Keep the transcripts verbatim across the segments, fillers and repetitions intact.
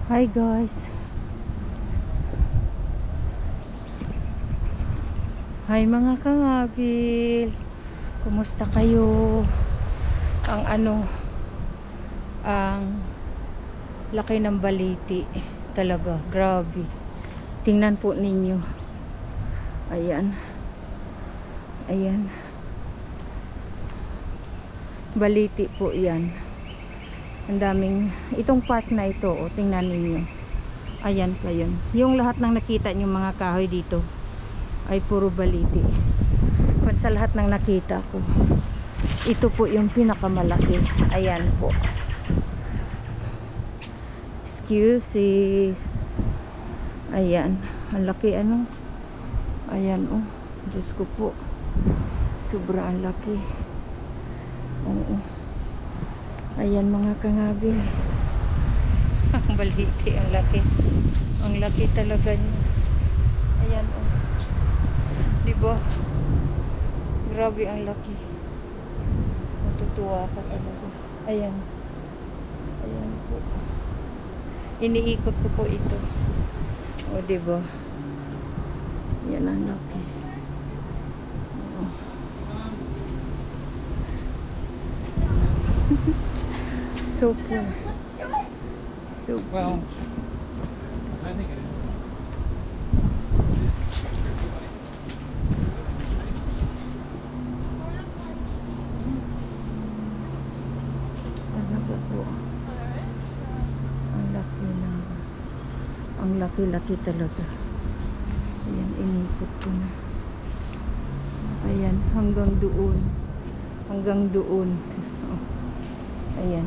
Hi guys. Hi mga kangabil. Kumusta kayo? Ang ano, ang laki ng baliti. Talaga, grabe. Tingnan po ninyo. Ayan. Ayan. Baliti po yan. Ang daming, itong park na ito, oh, tingnan ninyo. Ayan pa yun. Yung lahat ng nakita nyo mga kahoy dito ay puro baliti. Kung sa lahat ng nakita ko, ito po yung pinakamalaki. Ayan po. Excuses. Ayan. Ang laki ano. Ayan oh. Diyos ko po. Sobra ang laki. Oo. Ayan mga kangabil. Ang baliti, ang laki. Ang laki talaga niya. Ayan oh. Diba? Grabe ang laki. Matutuwa ka talaga. Ayan. Ayan po. Iniikot ko po ito. O diba? Yan ang laki. Oh. Super. Super. Well, I think it is. Ano ba po? Ang laki na. Ang laki-laki talaga. Ayan, inikot ko na. Ayan, hanggang doon. Hanggang doon. Oh. Ayan.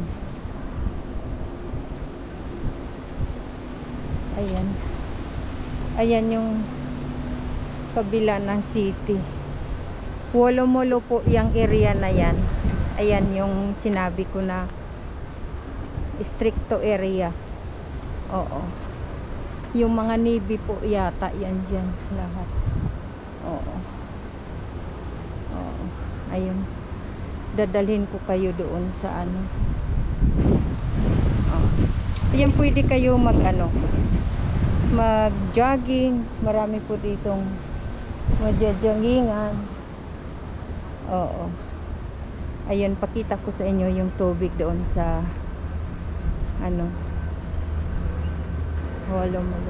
Ayan. Ayan yung kabila ng city. Wolo-molo po yung area na yan. Ayan yung sinabi ko na stricto area. Oo. Yung mga navy po yata yan dyan lahat. Oo. Oo. Ayun. Dadalhin ko kayo doon sa ano. Oh. Ayan, pwede kayo mag ano, mag jogging. Marami po ditong magja-joggingan. Oo. Ayun, pakita ko sa inyo yung tubig doon sa ano, Wolo-molo.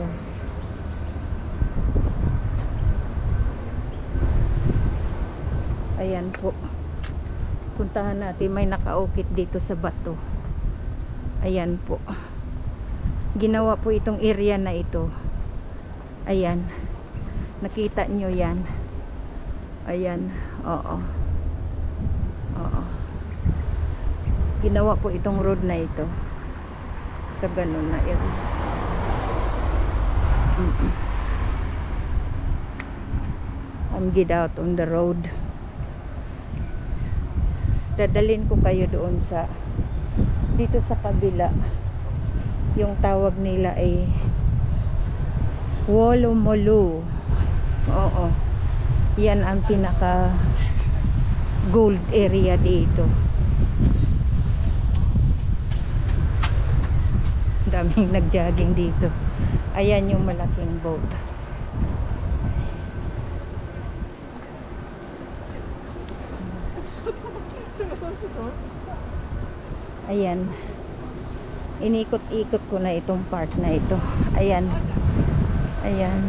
Ayan po. Puntahan natin, may nakaukit dito sa bato. Ayan po. Ginawa po itong area na ito. Ayan. Nakita nyo yan. Ayan. Oo. Oo. Ginawa po itong road na ito sa ganun na area. Mm -mm. I'm get out on the road. Dadalhin ko kayo doon sa dito sa kabila. Yung tawag nila ay Wolo-molo. Oo. Yan ang pinaka gold area dito. Daming nag-jogging dito. Ayan yung malaking boat. Ayan. Inikot-ikot ko na itong part na ito. Ayan. Ayan.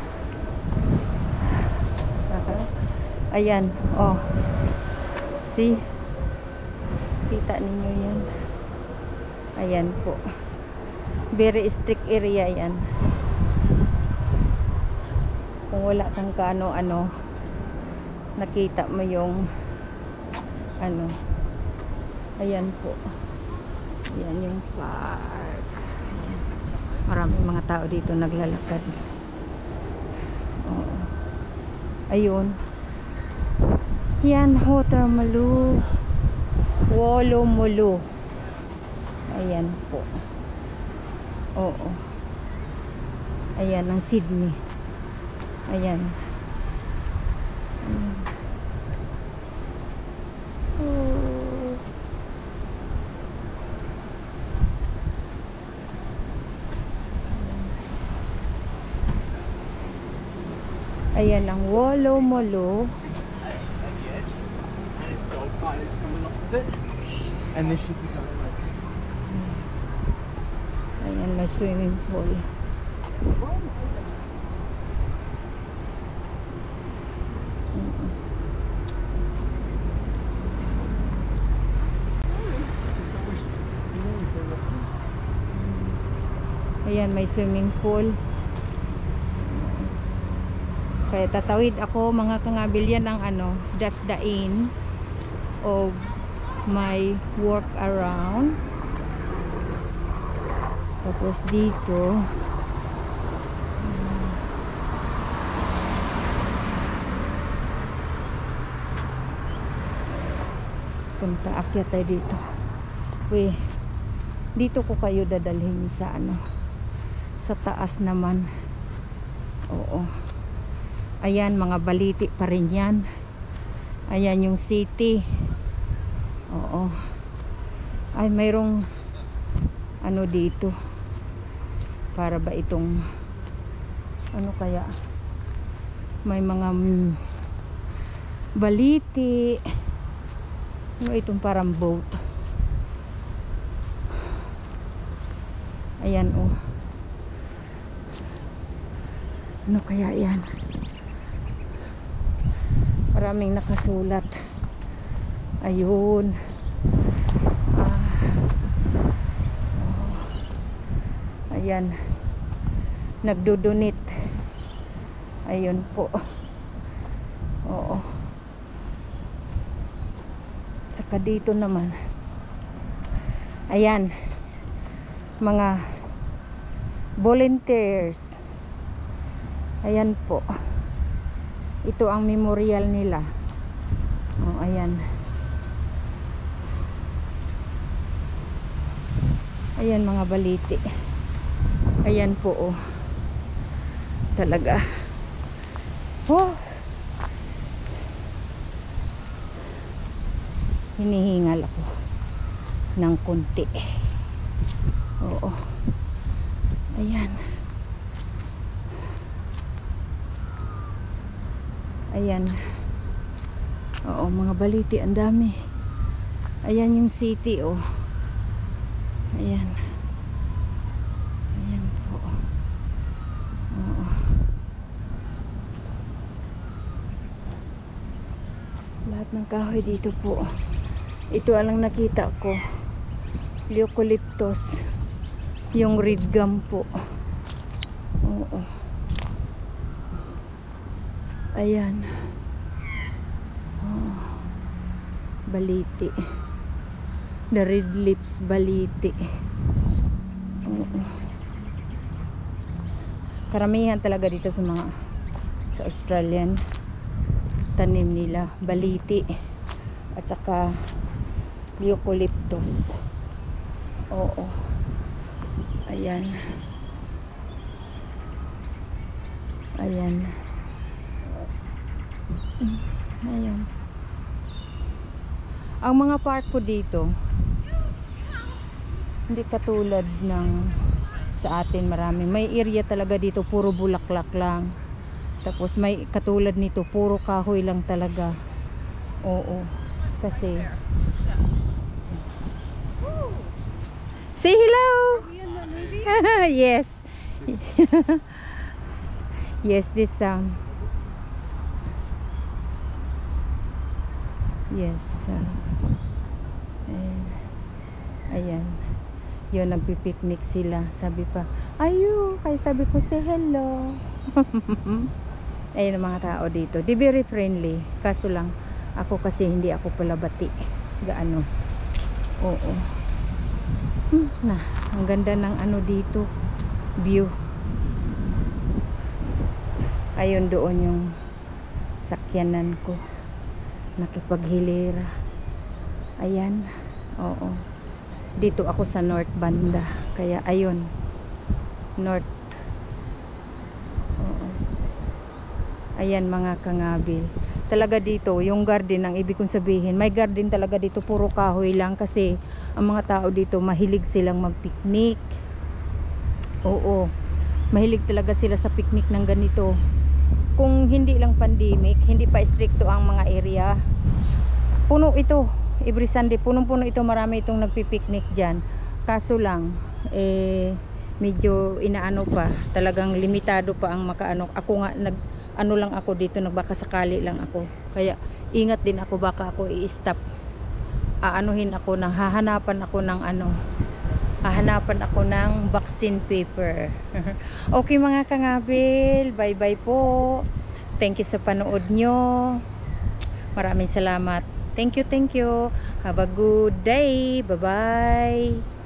Ayan. Oh. See? Kita ninyo yan. Ayan po. Very strict area yan. Kung wala kang kaano-ano, nakita mo yung ano. Ayan po. Ayan yung park. Ayan. Maraming mga tao dito naglalakad. Oo. Ayun. Yan, Wolo-molo. Wolo-molo. Ayan po. Oo. Ayan ang Sydney. Ayan. Ayan. Oh. Ayan ang Wolo Molo. At the edge, and it's dog fighters coming off of it. And this should be something like Ayan, may swimming pool. Mm. Ayan, may swimming pool. Kaya tatawid ako mga kangabil, yan ang ano, that's the end of my work around. Tapos dito punta, akyat tayo dito. Uy, dito ko kayo dadalhin sa ano, sa taas naman. Oo. Ayan, mga baliti pa rin yan. Ayan yung city. Oo. Ay, mayroong ano dito. Para ba itong ano kaya? May mga mm, baliti. Ano itong parang boat. Ayan, oh. Ano kaya yan? Maraming nakasulat. Ayun. Ah. Oh. Ayan. Nagdodonate. Ayun po. Oo. Saka dito naman. Ayan. Mga volunteers. Ayan po. Ito ang memorial nila. Oh, ayan. Ayan mga baliti. Ayan po, oh. Talaga. Oh. Hinihingal ako ng konti. Oo. Ayan. Ayan. Oo, mga baliti, ang dami. Ayan yung city, oh. Ayan. Ayan po. Oo. Lahat ng kahoy dito po. Ito ang nakita ko. Eucalyptus. Yung red gum po. Oo. Ayan. Oh. Baliti. The red lips baliti. Oo. Karamihan talaga dito sa mga sa Australian tanim nila baliti at saka eucalyptus. Oo. Ayan. Ayan. Ayan. Ang mga park po dito hindi katulad ng sa atin, marami. May area talaga dito puro bulaklak lang. Tapos may katulad nito puro kahoy lang talaga. Oo. Kasi say hello. Yes. Yes, this sound. Yes. Uh, ayan. Ayan. Yun, nagpipiknik sila. Sabi pa, ayo. Kaya sabi ko, say hello. Ayan ang mga tao dito. Di very friendly. Kaso lang, ako kasi hindi ako pala bati. Gaano. Oo. Hmm, na, ang ganda ng ano dito. View. Ayun doon yung sakyanan ko. Nakipaghilera. Ayan. Oo. Dito ako sa north banda. Kaya ayun. North. Oo. Ayan mga kangabil. Talaga dito, yung garden ang ibig kong sabihin. May garden talaga dito. Puro kahoy lang. Kasi ang mga tao dito mahilig silang mag-picnic. Oo. Mahilig talaga sila sa picnic ng ganito. kung hindi lang pandemic, hindi pa stricto ang mga area, puno ito every Sunday, punong-puno ito, marami itong nagpipiknik dyan. Kaso lang eh medyo inaano pa, talagang limitado pa ang makaano. Ako nga nag ano lang ako dito, nagbaka sakali lang ako, kaya ingat din ako, baka ako i-stop, aanuhin ako ng, hahanapan ako ng ano, hahanapan ako ng vaccine paper. Okay mga kangabil, bye bye po, thank you sa panood nyo, maraming salamat, thank you, thank you, have a good day, bye bye.